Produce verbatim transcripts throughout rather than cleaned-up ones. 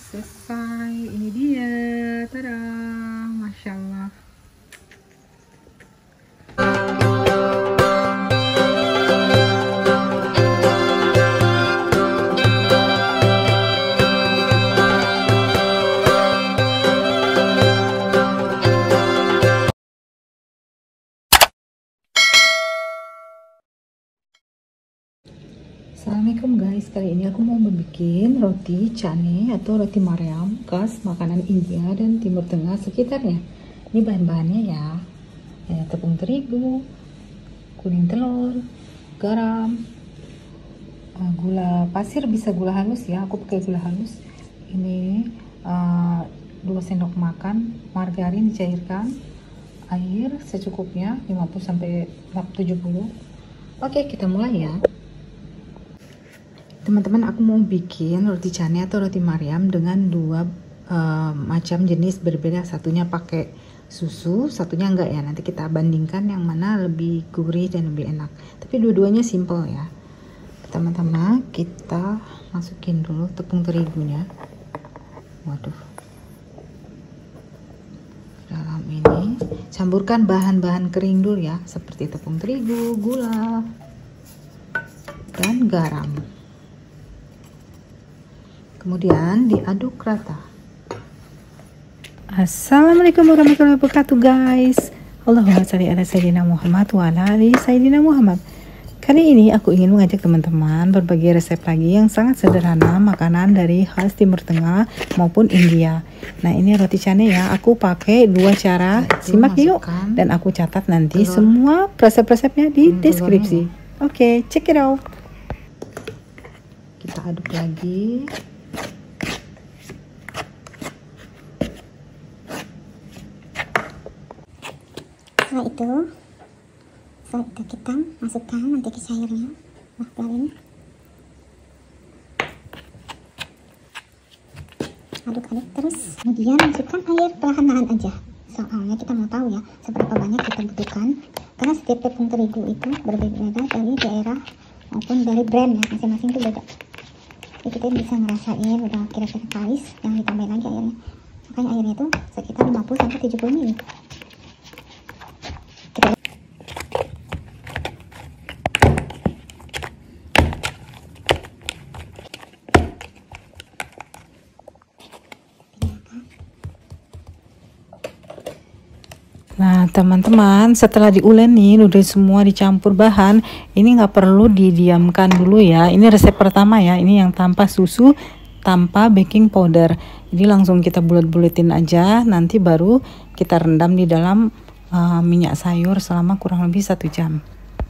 Selesai, ini dia, tada, masya Allah. Assalamualaikum guys, kali ini aku mau membuat roti cane atau roti Maryam khas makanan India dan Timur Tengah sekitarnya. Ini bahan-bahannya ya, ya tepung terigu, kuning telur, garam, gula pasir, bisa gula halus ya, aku pakai gula halus. Ini uh, dua sendok makan margarin dicairkan, air secukupnya lima puluh sampai tujuh puluh. Oke, kita mulai ya. Teman-teman, aku mau bikin roti cane atau roti Maryam dengan dua uh, macam jenis berbeda. Satunya pakai susu, satunya enggak ya. Nanti kita bandingkan yang mana lebih gurih dan lebih enak. Tapi dua-duanya simple ya. Teman-teman, kita masukin dulu tepung terigunya. Waduh. Dalam ini campurkan bahan-bahan kering dulu ya, seperti tepung terigu, gula, dan garam. Kemudian diaduk rata. Assalamualaikum warahmatullahi wabarakatuh guys. Allahumma shalli ala sayyidina Muhammad wa ala ali sayyidina Muhammad. Kali ini aku ingin mengajak teman-teman berbagi resep lagi yang sangat sederhana makanan dari khas Timur Tengah maupun India. Nah, ini roti cane ya. Aku pakai dua cara. Nah, simak yuk, dan aku catat nanti telur. Semua resep-resepnya di hmm, deskripsi. Oke, okay, check it out. Kita aduk lagi. Setelah itu, setelah itu kita masukkan nanti ke cairnya, margarin, aduk-aduk terus. Kemudian masukkan air perlahan-lahan aja. Soalnya kita mau tahu ya seberapa banyak kita butuhkan, karena setiap tepung terigu itu berbeda dari daerah maupun dari brand ya, masing-masing itu beda. Jadi kita bisa ngerasain udah kira-kira kalis, yang ditambahin lagi airnya. Makanya airnya itu sekitar lima puluh sampai tujuh puluh mili. Nah teman-teman, setelah diuleni udah semua dicampur bahan, ini nggak perlu didiamkan dulu ya. Ini resep pertama ya, ini yang tanpa susu, tanpa baking powder. Jadi langsung kita bulet-buletin aja, nanti baru kita rendam di dalam uh, minyak sayur selama kurang lebih satu jam.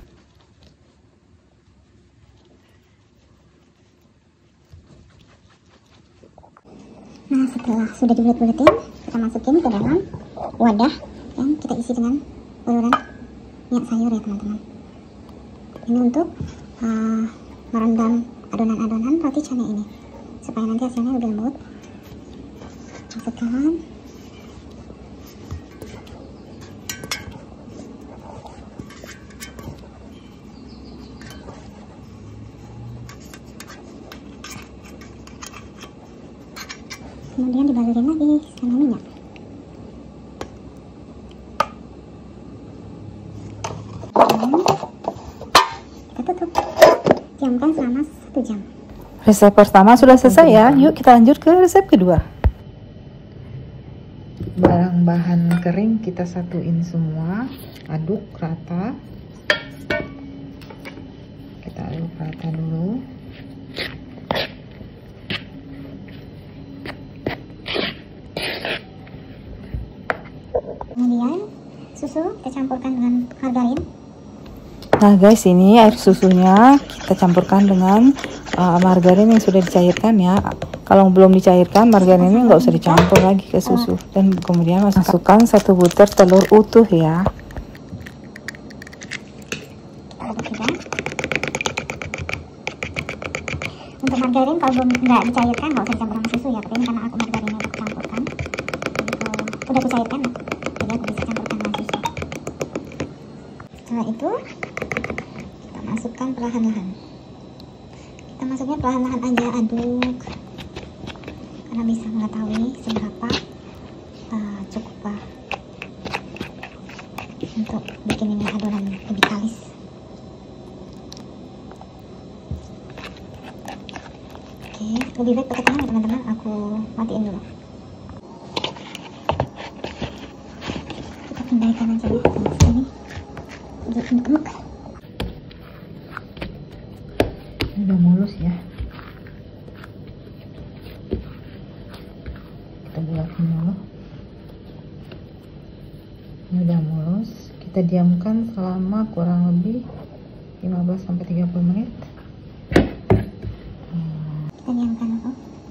Nah, setelah sudah dibulet-buletin, kita masukin ke dalam wadah yang kita isi dengan uluran minyak sayur ya teman-teman. Ini untuk uh, merendam adonan-adonan roti cane ini supaya nanti hasilnya lebih lembut. Masukkan. Kemudian dibalurin lagi sama minyak. Kita tutup, diamkan selama satu jam. Resep pertama sudah selesai ya. Yuk kita lanjut ke resep kedua. Barang bahan kering kita satuin semua, aduk rata. Kita aduk rata dulu. Kemudian susu kita campurkan dengan margarin. Nah guys, ini air susunya kita campurkan dengan uh, margarin yang sudah dicairkan ya. Kalau belum dicairkan, margarin ini nggak usah dicampur lagi ke susu. Dan kemudian masukkan satu butir telur utuh ya. Untuk margarin kalau belum nggak dicairkan nggak usah dicampur sama susu ya. Tapi ini karena aku margarinnya udah campurkan, jadi kalau udah aku cairkan, jadi aku bisa campurkan dengan susu. Setelah itu kita masukkan perlahan-lahan. Kita masuknya perlahan-lahan aja, aduk. karena bisa mengetahui seberapa uh, cukup uh, untuk bikin ini adonan lebih kalis. Oke, lebih baik pakai tangan ya teman-teman, aku matiin dulu. Kita pindahkan aja ya ke sini. Jadi gemuk. Ini udah mulus ya. Kita bulatin dulu. Ini udah mulus. Kita diamkan selama kurang lebih lima belas sampai tiga puluh menit. Kita diamkan dulu.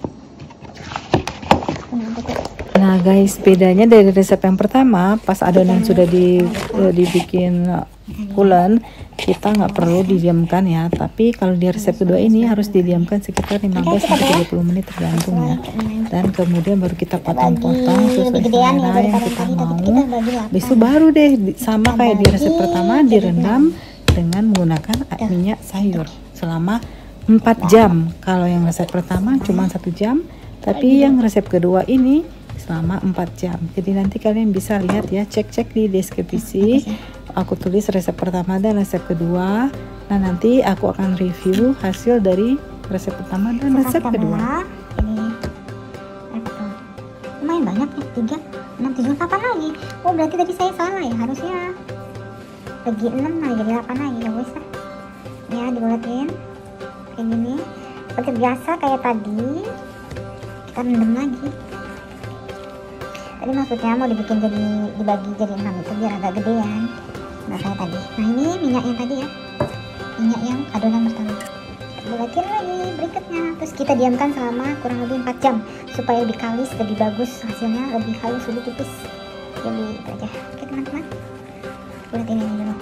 Nah guys, bedanya dari resep yang pertama, pas adonan sudah di, uh, dibikin pulen, kita nggak perlu didiamkan ya. Tapi kalau di resep kedua ini harus didiamkan sekitar lima belas sampai tiga puluh menit tergantung ya. Dan kemudian baru kita potong-potong sesuai selera yang kita mau. Besok baru deh sama kayak di resep pertama, direndam dengan menggunakan minyak sayur selama empat jam. Kalau yang resep pertama cuma satu jam, tapi yang resep kedua ini selama empat jam. Jadi nanti kalian bisa lihat ya, cek-cek di deskripsi. Aku tulis resep pertama dan resep kedua. Nah nanti aku akan review hasil dari resep pertama dan resep kedua. Ini lumayan banyak ya, tiga, enam, tujuh, delapan lagi. Oh berarti tadi saya salah ya, harusnya bagi enam lagi jadi delapan lagi ya guys. Ya dibuletin kayak gini. Seperti biasa kayak tadi, kita rendam lagi. Tadi maksudnya mau dibikin jadi dibagi jadi enam itu biar agak gedean. Nah kayak tadi. Nah ini minyak yang tadi ya, minyak yang adonan pertama. Buletin lagi berikutnya, terus kita diamkan selama kurang lebih empat jam supaya lebih kalis, lebih bagus hasilnya, lebih halus, lebih tipis. Jadi itu aja. Oke teman-teman, buletin ini dulu.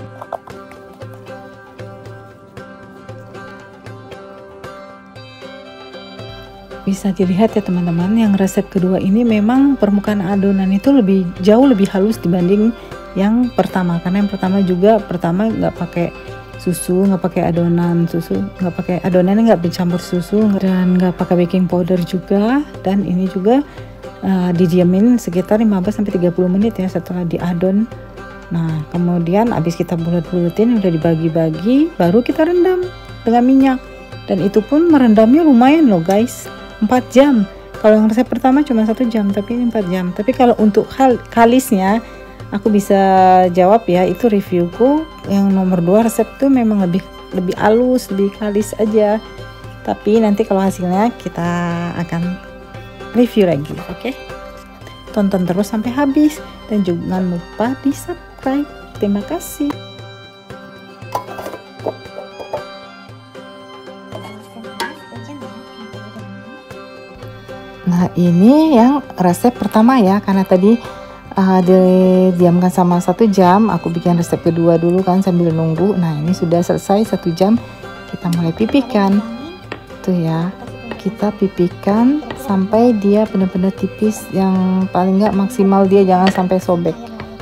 Bisa dilihat ya teman-teman, yang resep kedua ini memang permukaan adonan itu lebih jauh lebih halus dibanding yang pertama. Karena yang pertama juga pertama nggak pakai susu, nggak pakai adonan susu, nggak pakai adonannya nggak bercampur susu, dan nggak pakai baking powder juga. Dan ini juga uh, didiamin sekitar lima belas sampai tiga puluh menit ya setelah diadon. Nah kemudian habis kita bulat-bulatin udah dibagi-bagi, baru kita rendam dengan minyak. Dan itu pun merendamnya lumayan loh guys, empat jam. Kalau yang resep pertama cuma satu jam, tapi ini empat jam. Tapi kalau untuk hal kalisnya, aku bisa jawab ya, itu reviewku yang nomor dua resep tuh memang lebih lebih halus, lebih kalis aja. Tapi nanti kalau hasilnya kita akan review lagi, oke? Okay? Tonton terus sampai habis dan jangan lupa di subscribe. Terima kasih. Nah ini yang resep pertama ya, karena tadi uh, didiamkan sama satu jam, aku bikin resep kedua dulu kan sambil nunggu. Nah ini sudah selesai satu jam, kita mulai pipihkan tuh ya, kita pipihkan sampai dia benar-benar tipis, yang paling nggak maksimal dia jangan sampai sobek.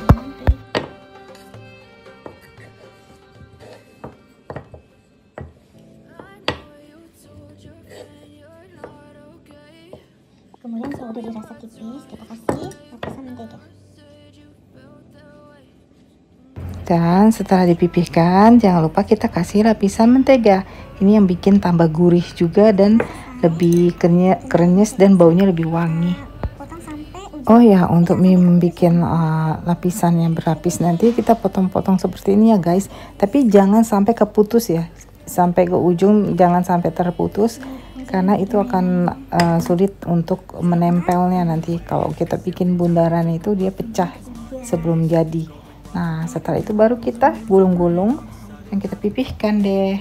Kemudian kalau udah dirasa tipis, kita kasih lapisan mentega. Dan setelah dipipihkan, jangan lupa kita kasih lapisan mentega. Ini yang bikin tambah gurih juga dan lebih krenyes dan baunya lebih wangi. Oh ya, untuk membuat uh, lapisan yang berlapis nanti kita potong-potong seperti ini ya guys. Tapi jangan sampai keputus ya, sampai ke ujung jangan sampai terputus. Karena itu akan uh, sulit untuk menempelnya nanti kalau kita bikin bundaran itu dia pecah sebelum jadi. Nah setelah itu baru kita gulung-gulung dan kita pipihkan deh.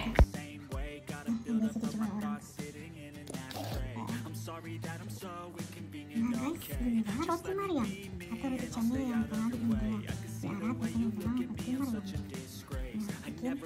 Nah guys, inilah roti Maryam atau roti canai yang pernah dibentuk di Arab, biasanya bilang roti Maryam. Nah, bikin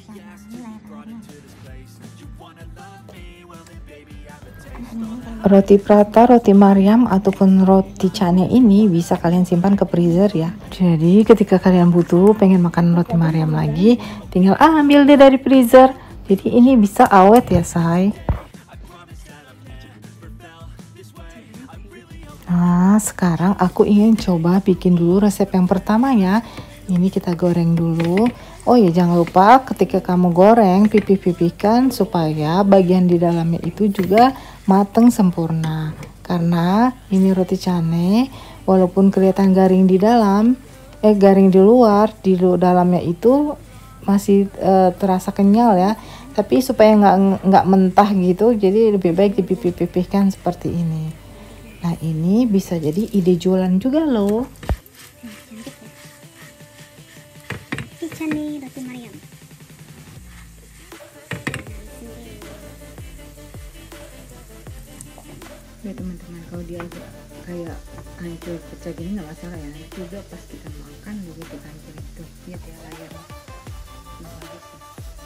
Roti prata, roti Maryam ataupun roti canai ini bisa kalian simpan ke freezer ya. Jadi ketika kalian butuh pengen makan roti Maryam lagi, tinggal ah, ambil deh dari freezer. Jadi ini bisa awet ya say. Nah, sekarang aku ingin coba bikin dulu resep yang pertama ya. Ini kita goreng dulu. Oh ya, jangan lupa ketika kamu goreng, pipih-pipihkan supaya bagian di dalamnya itu juga mateng sempurna. Karena ini roti cane, walaupun kelihatan garing di dalam, eh garing di luar, di dalamnya itu masih eh, terasa kenyal ya. Tapi supaya nggak nggak mentah gitu, jadi lebih baik dipipih-pipihkan seperti ini. Nah, ini bisa jadi ide jualan juga loh. Roti cane, roti Mariam. Ya teman-teman, kalau dia kayak hancur pecah gini nggak masalah ya. Itu juga pas kita makan juga kita hancur itu. Lihat ya layar. Nah, bagus ya.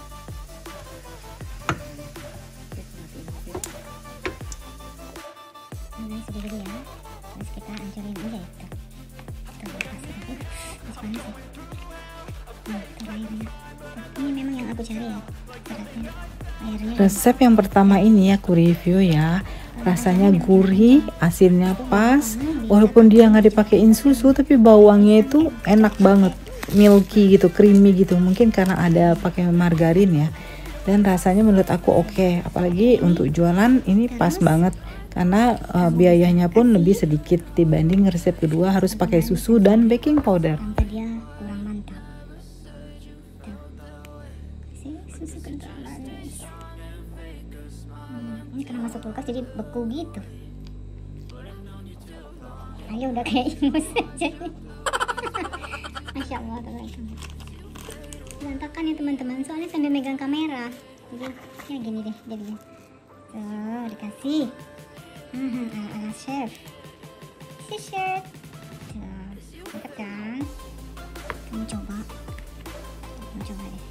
Nah, sudah dulu ya. Terus kita hancurin aja ya. Kita, kita lepas ya. Uh, masih panas ya. Nah, tuh airnya. Ini memang yang aku cari ya. Beratnya. Airnya. Resep yang pertama ini aku review ya. Rasanya gurih, asinnya pas. Walaupun dia nggak dipakein susu, tapi bawangnya itu enak banget, milky gitu, creamy gitu. Mungkin karena ada pakai margarin ya. Dan rasanya menurut aku oke. Okay. Apalagi untuk jualan ini pas banget. Karena uh, biayanya pun lebih sedikit dibanding resep kedua harus pakai susu dan baking powder. Tanpa dia kurang mantap. Tuh. Sih, susu kental manis. Hmm, ini karena masuk kulkas jadi beku gitu. Ayo udah kayak ingus aja. Masya Allah teman-teman. Berantakan ya teman-teman. Soalnya sambil megang kamera. Jadi ya gini deh jadinya. Tuh dikasih. Hmm, ala-ala chef. Si chef. Tuh, mantap kan? Kamu coba. Kamu coba deh.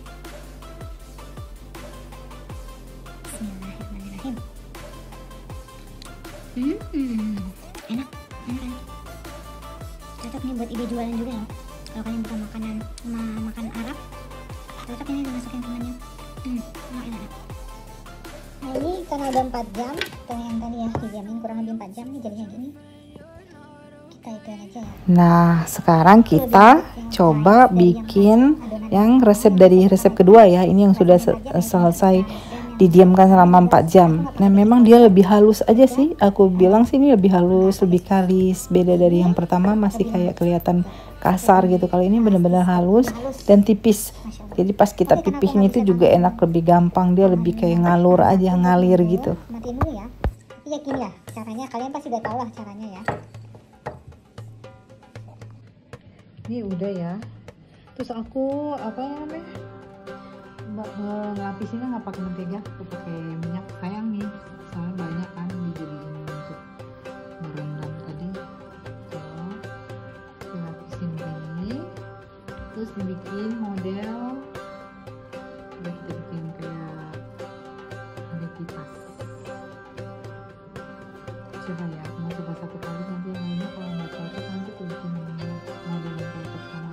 Bismillahirrahmanirrahim. Hmm, enak, enak kan? Cocok nih buat ide jualan juga loh. Kalau kalian buka makanan ma makan Arab, cocok ini dimasukin temannya. Hmm, enak, enak. Nah ini karena udah empat jam, tuh yang tadi ya didiamin kurang lebih empat jam nih jadinya gini. Kita itu aja ya. Nah, sekarang kita coba bikin yang resep dari resep kedua ya. Ini yang sudah se selesai didiamkan selama empat jam. Nah, memang dia lebih halus aja sih. Aku bilang sih ini lebih halus, lebih kalis. Beda dari yang pertama masih kayak kelihatan kasar gitu. Kalau ini benar-benar halus dan tipis. Jadi pas kita pipihin itu juga enak, lebih gampang. Dia lebih kayak ngalur aja, ngalir gitu. Matiin dulu ya. Tapi ya gini lah caranya. Kalian pasti udah tahu lah caranya ya. Ini udah ya. Terus aku apa namanya? Ngelapisinnya nggak pakai mentega, aku pakai minyak. Sayang nih, soalnya banyak kan dijadiin untuk merendam tadi. Tuh, dilapisin gini, terus dibikin model. Udah kita bikin kayak ada kipas. Coba ya, aku mau coba satu kali nanti yang lainnya kalau nggak cocok nanti aku bikin model yang kayak pertama.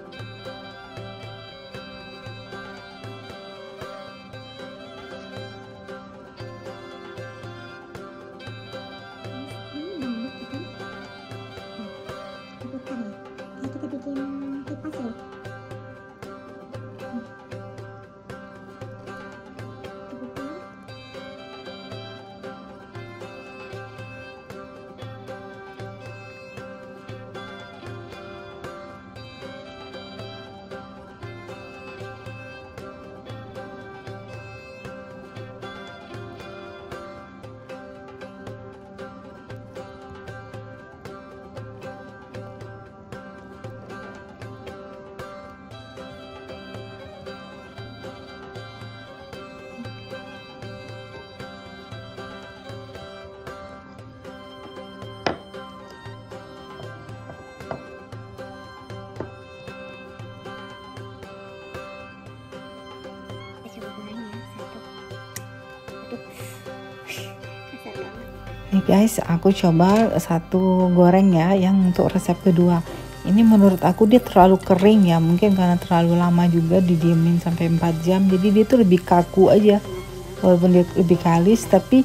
Nih guys, aku coba satu goreng ya yang untuk resep kedua. Ini menurut aku dia terlalu kering ya, mungkin karena terlalu lama juga didiemin sampai empat jam. Jadi dia tuh lebih kaku aja. Walaupun dia lebih kalis tapi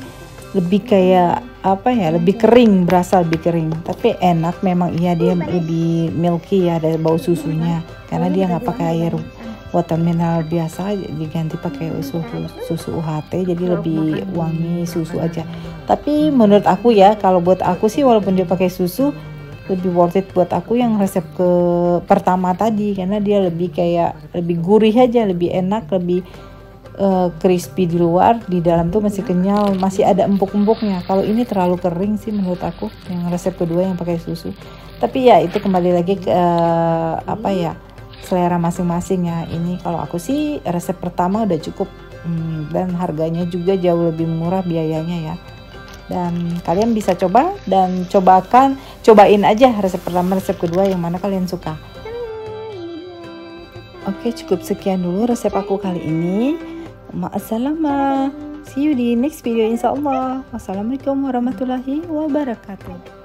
lebih kayak apa ya, lebih kering, berasa lebih kering, tapi enak memang. Iya, dia lebih milky ya, ada bau susunya karena dia nggak pakai air water mineral biasa, diganti pakai susu susu U H T, jadi lebih wangi susu aja. Tapi menurut aku ya, kalau buat aku sih walaupun dia pakai susu, lebih worth it buat aku yang resep ke pertama tadi, karena dia lebih kayak lebih gurih aja, lebih enak, lebih uh, crispy di luar, di dalam tuh masih kenyal, masih ada empuk-empuknya. Kalau ini terlalu kering sih menurut aku, yang resep kedua yang pakai susu. Tapi ya itu kembali lagi ke uh, apa ya, selera masing-masing ya. Ini kalau aku sih resep pertama udah cukup, hmm, dan harganya juga jauh lebih murah biayanya ya. Dan kalian bisa coba dan cobakan, cobain aja resep pertama, resep kedua yang mana kalian suka. Oke, cukup sekian dulu resep aku kali ini. Ma'assalamah. See you di next video insyaallah. Wassalamualaikum warahmatullahi wabarakatuh.